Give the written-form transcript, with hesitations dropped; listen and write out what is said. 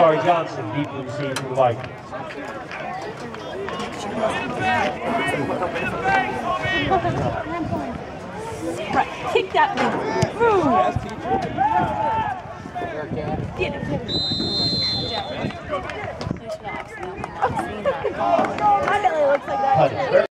Conry Johnson, deep receiver for the Vikings. Right, kick that move. Get it. I bet it looks like that.